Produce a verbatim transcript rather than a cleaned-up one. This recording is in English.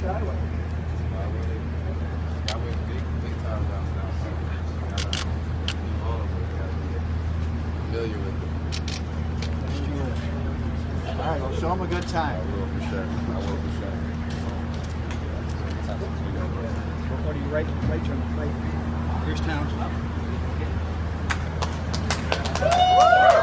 Skyway. I went big, big time downtown. Familiar with it. All right, well, show them a good I time. will for sure. I will for sure. What do you rate, rate your play? Here's Towns.